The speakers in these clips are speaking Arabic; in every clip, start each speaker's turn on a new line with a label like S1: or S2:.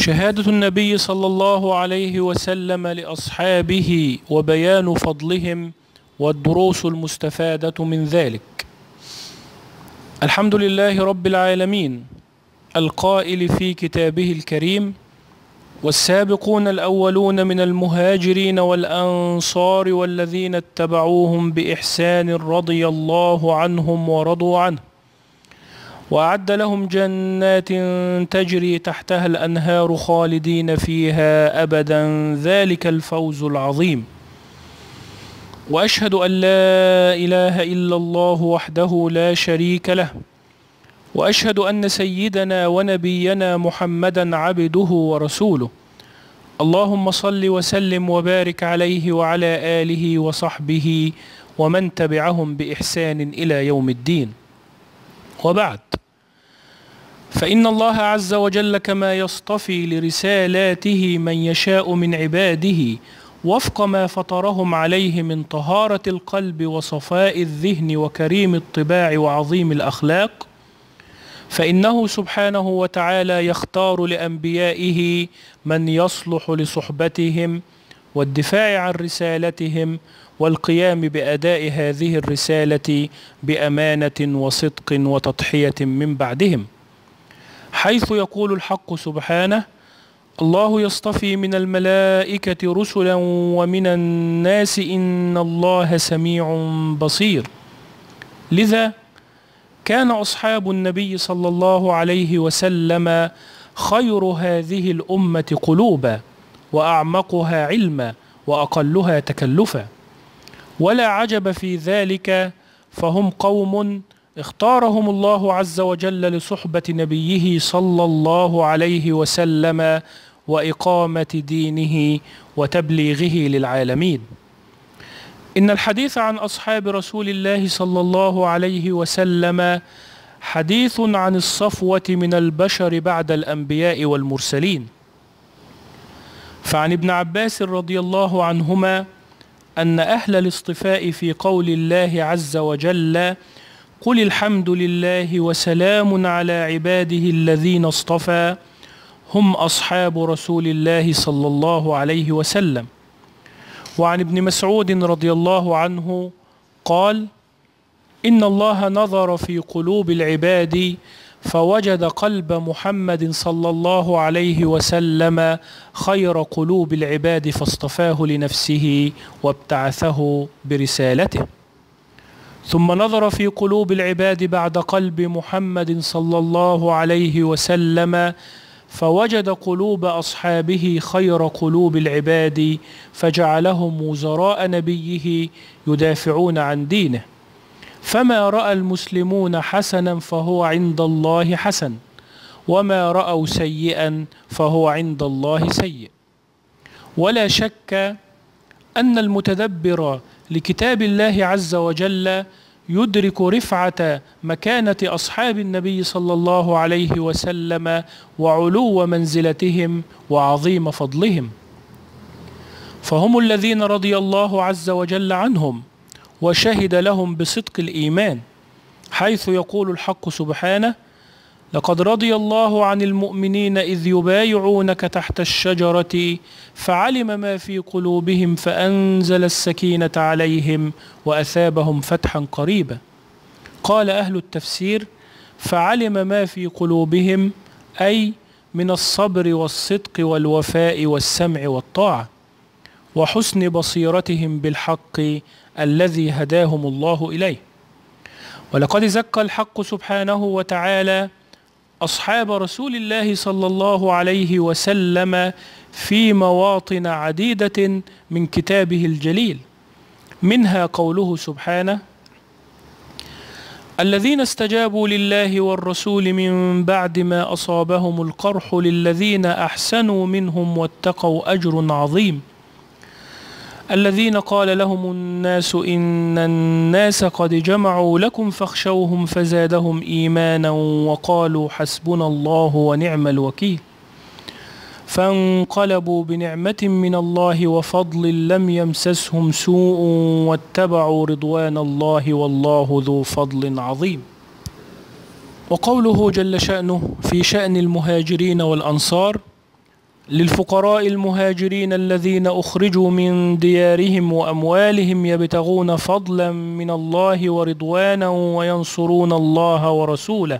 S1: شهادة النبي صلى الله عليه وسلم لأصحابه وبيان فضلهم والدروس المستفادة من ذلك. الحمد لله رب العالمين القائل في كتابه الكريم: والسابقون الأولون من المهاجرين والأنصار والذين اتبعوهم بإحسان رضي الله عنهم ورضوا عنه وأعد لهم جنات تجري تحتها الأنهار خالدين فيها أبدا ذلك الفوز العظيم. وأشهد أن لا إله إلا الله وحده لا شريك له، وأشهد أن سيدنا ونبينا محمدا عبده ورسوله. اللهم صل وسلم وبارك عليه وعلى آله وصحبه ومن تبعهم بإحسان إلى يوم الدين. وبعد، فإن الله عز وجل كما يصطفي لرسالاته من يشاء من عباده وفق ما فطرهم عليه من طهارة القلب وصفاء الذهن وكريم الطباع وعظيم الأخلاق، فإنه سبحانه وتعالى يختار لأنبيائه من يصلح لصحبتهم والدفاع عن رسالتهم والقيام بأداء هذه الرسالة بأمانة وصدق وتضحية من بعدهم، حيث يقول الحق سبحانه: الله يصطفي من الملائكة رسلا ومن الناس إن الله سميع بصير. لذا كان أصحاب النبي صلى الله عليه وسلم خير هذه الأمة قلوبا وأعمقها علما وأقلها تكلفا، ولا عجب في ذلك، فهم قوم اختارهم الله عز وجل لصحبة نبيه صلى الله عليه وسلم وإقامة دينه وتبليغه للعالمين. إن الحديث عن أصحاب رسول الله صلى الله عليه وسلم حديث عن الصفوة من البشر بعد الأنبياء والمرسلين. فعن ابن عباس رضي الله عنهما أن أهل الاصطفاء في قول الله عز وجل: قل الحمد لله وسلام على عباده الذين اصطفى، هم أصحاب رسول الله صلى الله عليه وسلم. وعن ابن مسعود رضي الله عنه قال: إن الله نظر في قلوب العباد فوجد قلب محمد صلى الله عليه وسلم خير قلوب العباد فاصطفاه لنفسه وابتعثه برسالته. ثم نظر في قلوب العباد بعد قلب محمد صلى الله عليه وسلم فوجد قلوب أصحابه خير قلوب العباد فجعلهم وزراء نبيه يدافعون عن دينه. فما رأى المسلمون حسنا فهو عند الله حسن، وما رأوا سيئا فهو عند الله سيء. ولا شك أن المتدبر لكتاب الله عز وجل يدرك رفعة مكانة أصحاب النبي صلى الله عليه وسلم وعلو منزلتهم وعظيم فضلهم، فهم الذين رضي الله عز وجل عنهم وشهد لهم بصدق الإيمان، حيث يقول الحق سبحانه: لقد رضي الله عن المؤمنين إذ يبايعونك تحت الشجرة فعلم ما في قلوبهم فأنزل السكينة عليهم وأثابهم فتحا قريبا. قال أهل التفسير: فعلم ما في قلوبهم أي من الصبر والصدق والوفاء والسمع والطاعة وحسن بصيرتهم بالحق الذي هداهم الله إليه. ولقد زكى الحق سبحانه وتعالى أصحاب رسول الله صلى الله عليه وسلم في مواطن عديدة من كتابه الجليل، منها قوله سبحانه: الذين استجابوا لله والرسول من بعد ما أصابهم القرح للذين أحسنوا منهم واتقوا أجر عظيم. الذين قال لهم الناس إن الناس قد جمعوا لكم فاخشوهم فزادهم إيمانا وقالوا حسبنا الله ونعم الوكيل. فانقلبوا بنعمة من الله وفضل لم يمسسهم سوء واتبعوا رضوان الله والله ذو فضل عظيم. وقوله جل شأنه في شأن المهاجرين والأنصار: للفقراء المهاجرين الذين أخرجوا من ديارهم وأموالهم يبتغون فضلا من الله ورضوانا وينصرون الله ورسوله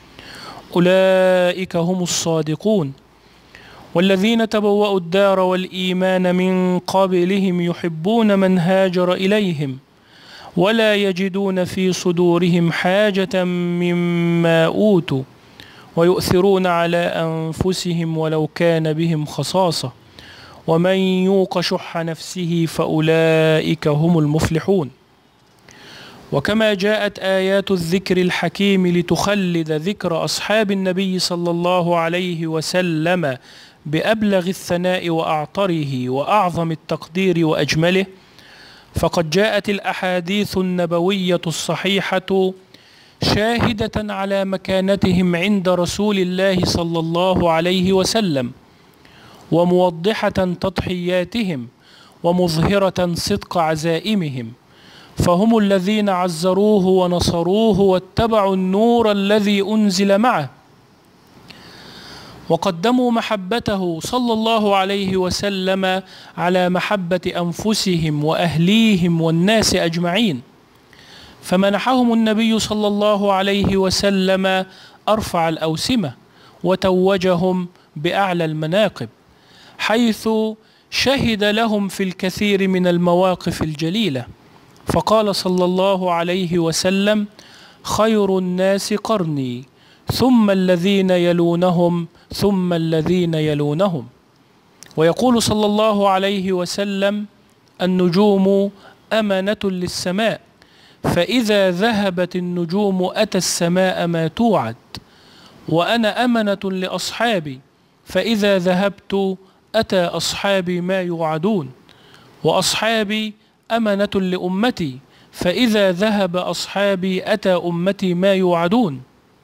S1: أولئك هم الصادقون. والذين تبوأوا الدار والإيمان من قبلهم يحبون من هاجر إليهم ولا يجدون في صدورهم حاجة مما أوتوا ويؤثرون على أنفسهم ولو كان بهم خصاصة ومن يوق شح نفسه فأولئك هم المفلحون. وكما جاءت آيات الذكر الحكيم لتخلد ذكر أصحاب النبي صلى الله عليه وسلم بأبلغ الثناء وأعطره وأعظم التقدير وأجمله، فقد جاءت الأحاديث النبوية الصحيحة شاهدة على مكانتهم عند رسول الله صلى الله عليه وسلم، وموضحة تضحياتهم ومظهرة صدق عزائمهم، فهم الذين عزروه ونصروه واتبعوا النور الذي أنزل معه، وقدموا محبته صلى الله عليه وسلم على محبة أنفسهم وأهليهم والناس أجمعين، فمنحهم النبي صلى الله عليه وسلم أرفع الأوسمة وتوجهم بأعلى المناقب، حيث شهد لهم في الكثير من المواقف الجليلة، فقال صلى الله عليه وسلم: خير الناس قرني ثم الذين يلونهم ثم الذين يلونهم. ويقول صلى الله عليه وسلم: النجوم أمانة للسماء، فإذا ذهبت النجوم أتى السماء ما توعد، وأنا أمنة لأصحابي، فإذا ذهبت أتى أصحابي ما يوعدون، وأصحابي أمنة لأمتي، فإذا ذهب أصحابي أتى أمتي ما يوعدون.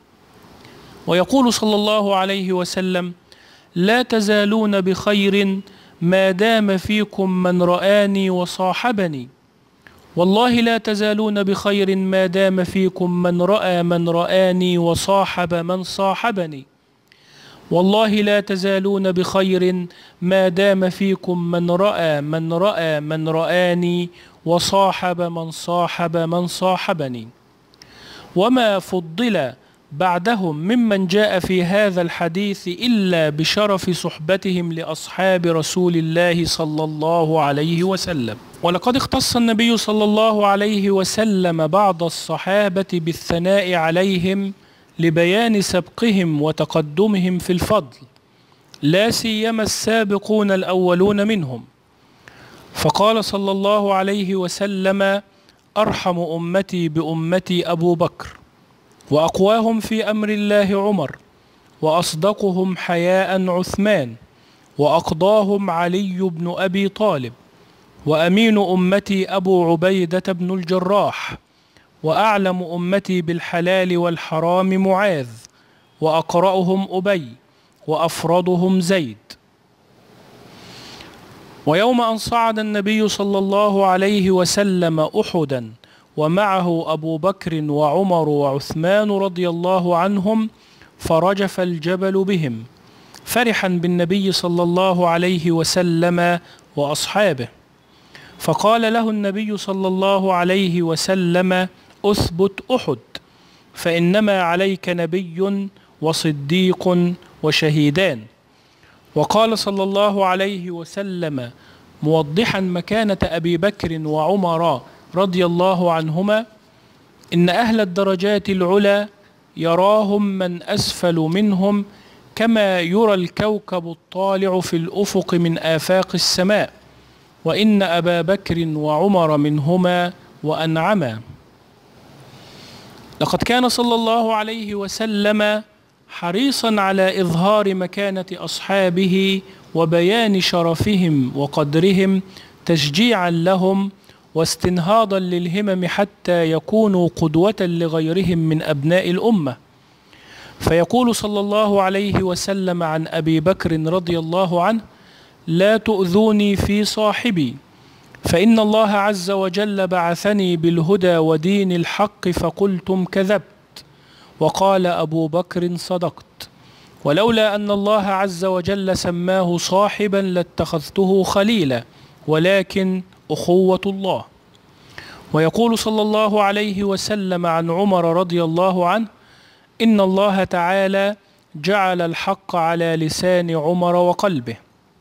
S1: ويقول صلى الله عليه وسلم: لا تزالون بخير ما دام فيكم من رآني وصاحبني، والله لا تزالون بخير ما دام فيكم من رأى من رآني وصاحب من صاحبني، والله لا تزالون بخير ما دام فيكم من رأى من رأى من رآني وصاحب من صاحب من صاحبني. وما فضل بعدهم ممن جاء في هذا الحديث إلا بشرف صحبتهم لأصحاب رسول الله صلى الله عليه وسلم. ولقد اختص النبي صلى الله عليه وسلم بعض الصحابة بالثناء عليهم لبيان سبقهم وتقدمهم في الفضل، لا سيما السابقون الأولون منهم، فقال صلى الله عليه وسلم: أرحم أمتي بأمتي أبو بكر، وأقواهم في أمر الله عمر، وأصدقهم حياء عثمان، وأقضاهم علي بن أبي طالب، وأمين أمتي أبو عبيدة بن الجراح، وأعلم أمتي بالحلال والحرام معاذ، وأقرأهم أبي، وأفرضهم زيد. ويوم أن صعد النبي صلى الله عليه وسلم أحدا ومعه أبو بكر وعمر وعثمان رضي الله عنهم، فرجف الجبل بهم فرحا بالنبي صلى الله عليه وسلم وأصحابه، فقال له النبي صلى الله عليه وسلم: أثبت أحد، فإنما عليك نبي وصديق وشهيدان. وقال صلى الله عليه وسلم موضحا مكانة أبي بكر وعمر رضي الله عنهما: إن أهل الدرجات العلى يراهم من أسفل منهم كما يرى الكوكب الطالع في الأفق من آفاق السماء، وإن أبا بكر وعمر منهما وأنعما. لقد كان صلى الله عليه وسلم حريصا على إظهار مكانة أصحابه وبيان شرفهم وقدرهم تشجيعا لهم واستنهاضا للهمم حتى يكونوا قدوة لغيرهم من أبناء الأمة. فيقول صلى الله عليه وسلم عن أبي بكر رضي الله عنه: لا تؤذوني في صاحبي، فإن الله عز وجل بعثني بالهدى ودين الحق فقلتم كذبت، وقال أبو بكر صدقت، ولولا أن الله عز وجل سماه صاحبا لاتخذته خليلا، ولكن أخوة الله. ويقول صلى الله عليه وسلم عن عمر رضي الله عنه: إن الله تعالى جعل الحق على لسان عمر وقلبه.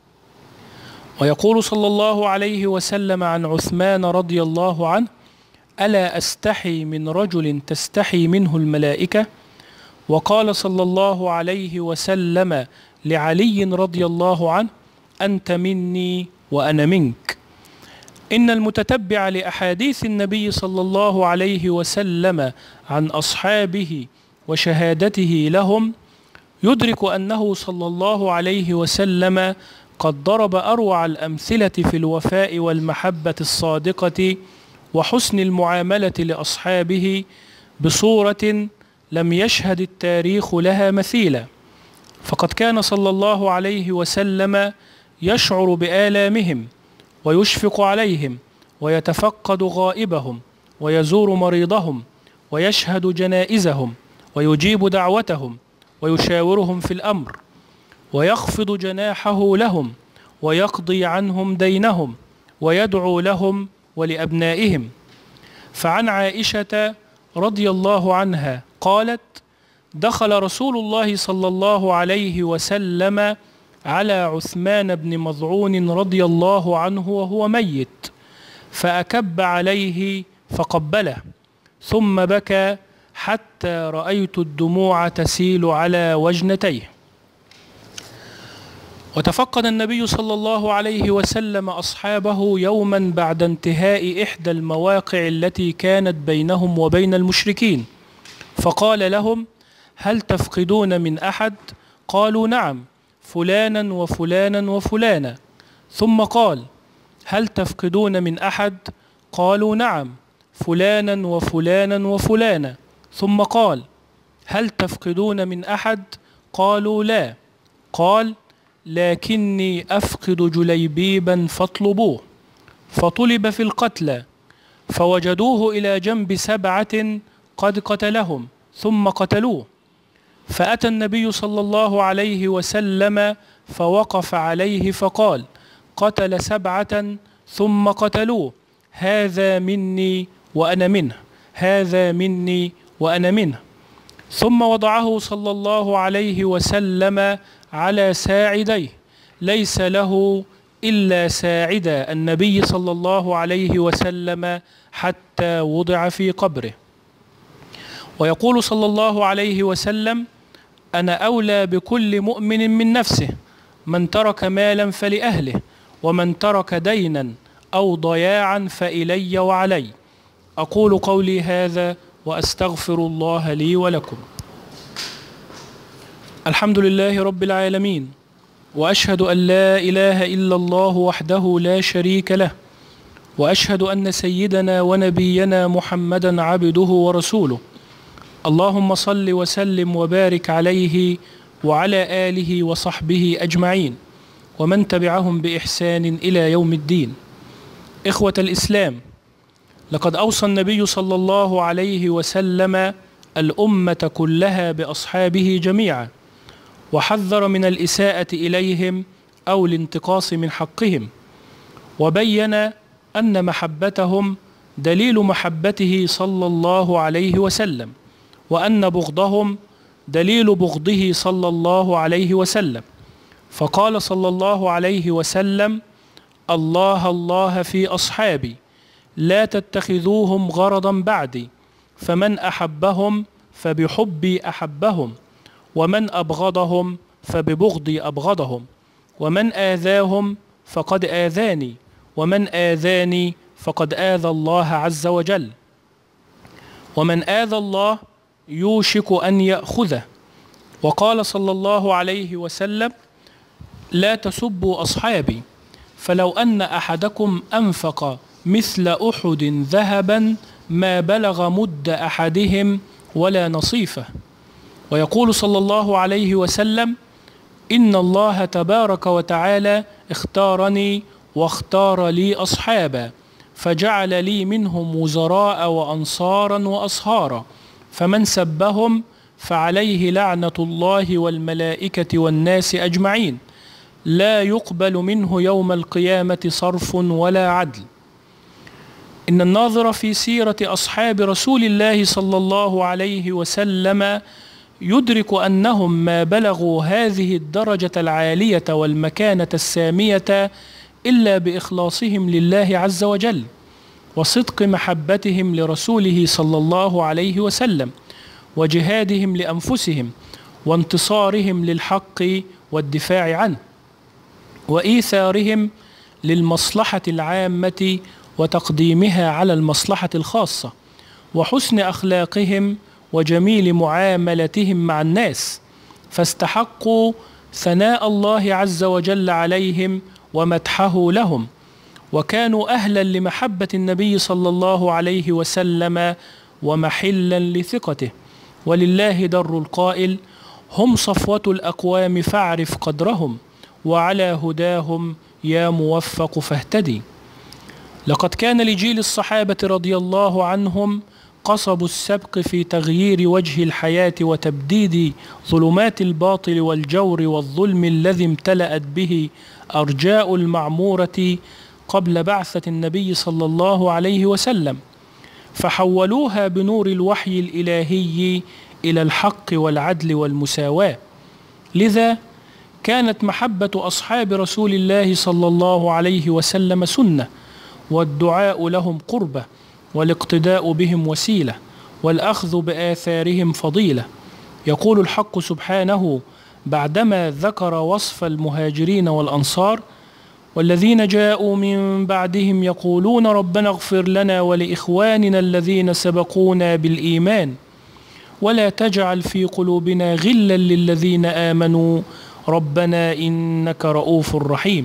S1: ويقول صلى الله عليه وسلم عن عثمان رضي الله عنه: ألا أستحي من رجل تستحي منه الملائكة؟ وقال صلى الله عليه وسلم لعلي رضي الله عنه: أنت مني وأنا منك. إن المتتبع لأحاديث النبي صلى الله عليه وسلم عن أصحابه وشهادته لهم يدرك أنه صلى الله عليه وسلم قد ضرب أروع الأمثلة في الوفاء والمحبة الصادقة وحسن المعاملة لأصحابه بصورة لم يشهد التاريخ لها مثيلا. فقد كان صلى الله عليه وسلم يشعر بآلامهم ويشفق عليهم ويتفقد غائبهم ويزور مريضهم ويشهد جنائزهم ويجيب دعوتهم ويشاورهم في الأمر ويخفض جناحه لهم ويقضي عنهم دينهم ويدعو لهم ولأبنائهم. فعن عائشة رضي الله عنها قالت: دخل رسول الله صلى الله عليه وسلم على عثمان بن مظعون رضي الله عنه وهو ميت، فأكب عليه فقبله، ثم بكى حتى رأيت الدموع تسيل على وجنتيه. وتفقد النبي صلى الله عليه وسلم أصحابه يوما بعد انتهاء إحدى المواقع التي كانت بينهم وبين المشركين، فقال لهم: هل تفقدون من أحد؟ قالوا: نعم، فلانا وفلانا وفلانا. ثم قال: هل تفقدون من أحد؟ قالوا: نعم، فلانا وفلانا وفلانا. ثم قال: هل تفقدون من أحد؟ قالوا: لا. قال: لكني أفقد جليبيبا فاطلبوه. فطلب في القتلى فوجدوه إلى جنب 7 قد قتلهم ثم قتلوه، فأتى النبي صلى الله عليه وسلم فوقف عليه فقال: قتل 7 ثم قتلوه، هذا مني وأنا منه، هذا مني وأنا منه. ثم وضعه صلى الله عليه وسلم على ساعديه، ليس له إلا ساعدا النبي صلى الله عليه وسلم حتى وضع في قبره. ويقول صلى الله عليه وسلم: أنا أولى بكل مؤمن من نفسه، من ترك مالا فلأهله، ومن ترك دينا أو ضياعا فإلي وعلي. أقول قولي هذا وأستغفر الله لي ولكم. الحمد لله رب العالمين، وأشهد أن لا إله إلا الله وحده لا شريك له، وأشهد أن سيدنا ونبينا محمدا عبده ورسوله. اللهم صل وسلم وبارك عليه وعلى آله وصحبه أجمعين ومن تبعهم بإحسان إلى يوم الدين. إخوة الإسلام، لقد أوصى النبي صلى الله عليه وسلم الأمة كلها بأصحابه جميعا، وحذر من الإساءة إليهم أو الانتقاص من حقهم، وبين أن محبتهم دليل محبته صلى الله عليه وسلم، وأن بغضهم دليل بغضه صلى الله عليه وسلم. فقال صلى الله عليه وسلم: الله الله في أصحابي، لا تتخذوهم غرضا بعدي، فمن أحبهم فبحبي أحبهم، ومن أبغضهم فببغضي أبغضهم، ومن آذاهم فقد آذاني، ومن آذاني فقد آذى الله عز وجل، ومن آذى الله يوشك أن يأخذه. وقال صلى الله عليه وسلم: لا تسبوا أصحابي، فلو أن أحدكم أنفق مثل أحد ذهبا ما بلغ مد أحدهم ولا نصيفه. ويقول صلى الله عليه وسلم: إن الله تبارك وتعالى اختارني واختار لي أصحابا، فجعل لي منهم وزراء وأنصارا وأصهارا، فمن سبهم فعليه لعنة الله والملائكة والناس أجمعين، لا يقبل منه يوم القيامة صرف ولا عدل. إن الناظر في سيرة أصحاب رسول الله صلى الله عليه وسلم يدرك أنهم ما بلغوا هذه الدرجة العالية والمكانة السامية إلا بإخلاصهم لله عز وجل، وصدق محبتهم لرسوله صلى الله عليه وسلم، وجهادهم لأنفسهم، وانتصارهم للحق والدفاع عنه، وإيثارهم للمصلحة العامة وتقديمها على المصلحة الخاصة، وحسن أخلاقهم وجميل معاملتهم مع الناس، فاستحقوا ثناء الله عز وجل عليهم ومدحه لهم، وكانوا أهلا لمحبة النبي صلى الله عليه وسلم ومحلا لثقته. ولله در القائل: هم صفوة الأقوام فاعرف قدرهم، وعلى هداهم يا موفق فاهتدي. لقد كان لجيل الصحابة رضي الله عنهم قصب السبق في تغيير وجه الحياة وتبديد ظلمات الباطل والجور والظلم الذي امتلأت به أرجاء المعمورة قبل بعثة النبي صلى الله عليه وسلم، فحولوها بنور الوحي الإلهي إلى الحق والعدل والمساواة. لذا كانت محبة أصحاب رسول الله صلى الله عليه وسلم سنة، والدعاء لهم قربة، والاقتداء بهم وسيلة، والأخذ بآثارهم فضيلة. يقول الحق سبحانه بعدما ذكر وصف المهاجرين والأنصار: والذين جاءوا من بعدهم يقولون ربنا اغفر لنا ولإخواننا الذين سبقونا بالإيمان ولا تجعل في قلوبنا غلا للذين آمنوا ربنا إنك رؤوف رحيم.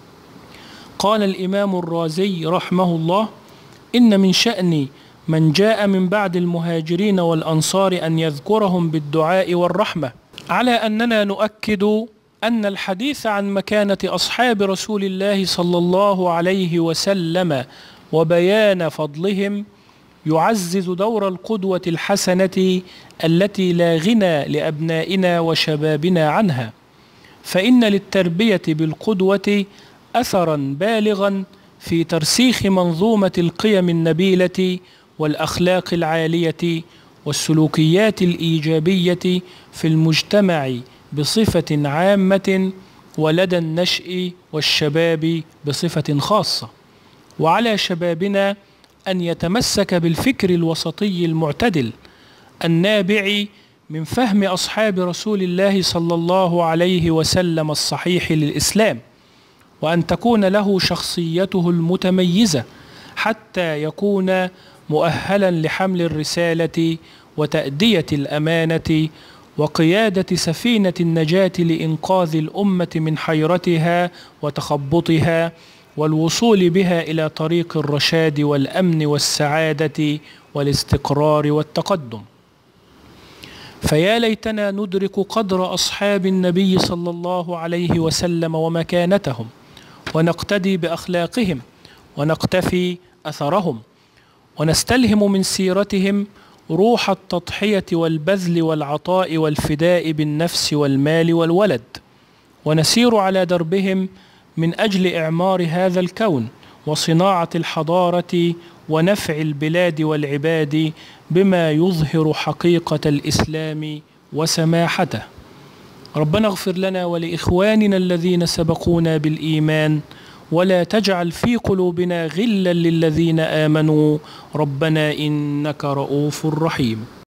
S1: قال الإمام الرازي رحمه الله: إن من شأن من جاء من بعد المهاجرين والأنصار أن يذكرهم بالدعاء والرحمة، على أننا نؤكد أن الحديث عن مكانة أصحاب رسول الله صلى الله عليه وسلم وبيان فضلهم يعزز دور القدوة الحسنة التي لا غنى لأبنائنا وشبابنا عنها، فإن للتربية بالقدوة أثرا بالغا في ترسيخ منظومة القيم النبيلة والأخلاق العالية والسلوكيات الإيجابية في المجتمع بصفة عامة، ولدى النشء والشباب بصفة خاصة. وعلى شبابنا أن يتمسك بالفكر الوسطي المعتدل النابع من فهم أصحاب رسول الله صلى الله عليه وسلم الصحيح للإسلام، وأن تكون له شخصيته المتميزة حتى يكون مؤهلا لحمل الرسالة وتأدية الأمانة وقيادة سفينة النجاة لإنقاذ الأمة من حيرتها وتخبطها والوصول بها إلى طريق الرشاد والأمن والسعادة والاستقرار والتقدم. فيا ليتنا ندرك قدر أصحاب النبي صلى الله عليه وسلم ومكانتهم، ونقتدي بأخلاقهم، ونقتفي أثرهم، ونستلهم من سيرتهم روح التضحية والبذل والعطاء والفداء بالنفس والمال والولد، ونسير على دربهم من أجل إعمار هذا الكون وصناعة الحضارة ونفع البلاد والعباد بما يظهر حقيقة الإسلام وسماحته. ربنا اغفر لنا ولإخواننا الذين سبقونا بالإيمان ولا تجعل في قلوبنا غلا للذين آمنوا ربنا إنك رؤوف رحيم.